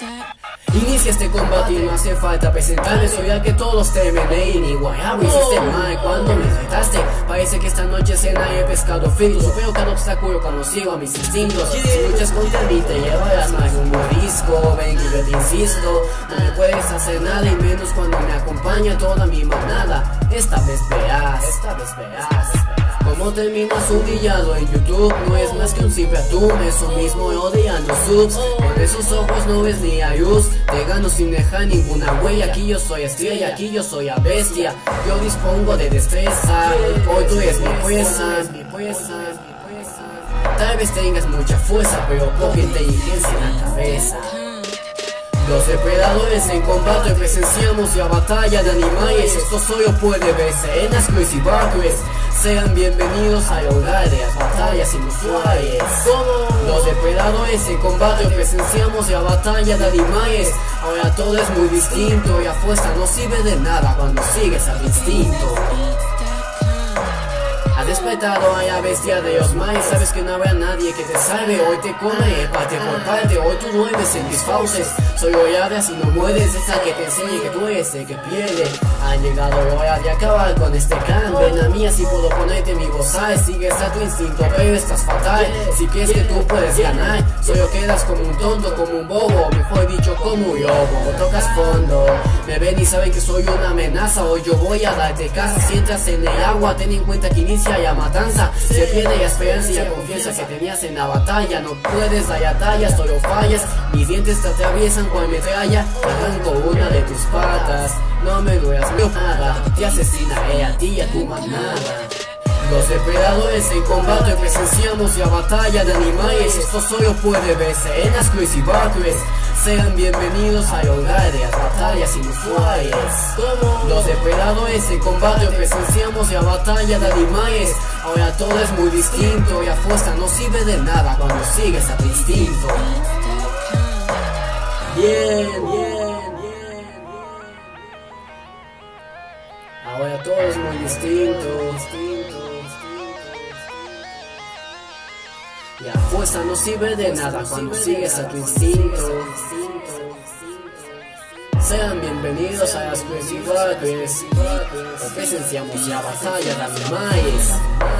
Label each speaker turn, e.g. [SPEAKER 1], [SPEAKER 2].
[SPEAKER 1] Inicia este combate y no hace falta presentarme. Soy al que todos temen, y guayabo hiciste mal cuando me retaste. Parece que esta noche cena he pescado frito. Supero cada obstáculo cuando sigo a mis instintos. Si luchas contra mí te llevarás más un morisco. Ven que yo te insisto, no me puedes hacer nada, y menos cuando me acompaña toda mi manada. Esta vez verás, como terminas humillado en YouTube. No es más que un simple atún, eso mismo odiando subs. Con esos ojos no ves ni a luz. Te gano sin dejar ninguna huella. Aquí yo soy estrella, aquí yo soy a bestia. Yo dispongo de destreza, hoy tú eres mi presa. Tal vez tengas mucha fuerza, pero poca inteligencia en la cabeza. Los depredadores en combate presenciamos la batalla de animales. Esto solo puede verse en las Crazy Barkers. Sean bienvenidos al hogar de las batallas inusuales. Los depredadores en combate presenciamos la batalla de animales. Ahora todo es muy distinto y la fuerza no sirve de nada cuando sigues a tu instinto. Has despertado a la bestia de los mares. Sabes que no habrá nadie que te salve. Hoy te come parte por parte. Hoy tú duermes en mis fauces. Soy hollada si no mueres. Deja que te enseñe que tú eres el que pierde. Ha llegado la hora de acabar con este clan. Ven a mí así puedo ponerte mi bozal. Sigues a tu instinto pero estás fatal. Si crees que tú puedes ganar, solo quedas como un tonto, como un bobo. Mejor dicho como un lobo. Tocas fondo. Me ven y saben que soy una amenaza. Hoy yo voy a darte casa. Si entras en el agua ten en cuenta que inicia la matanza. Se pierde la esperanza y la confianza que tenías en la batalla. No puedes dar la talla, solo fallas. Mis dientes te atraviesan cual metralla. Arranco una de tus patas. No me duelas nada. Te asesinaré a ti y a tu manada. Los depredadores en combate presenciamos la batalla de animales. Esto solo puede verse en las Crazy Barkers. Sean bienvenidos al hogar de las batallas inusuales. Los depredadores en combate presenciamos la batalla de animales. Ahora todo es muy distinto y la fuerza no sirve de nada cuando sigues a tu instinto. Ahora todo es muy distinto. La fuerza no sirve de nada cuando sigues a tu instinto. Sean bienvenidos a las Crazy Barkers. Presenciamos la batalla de animales.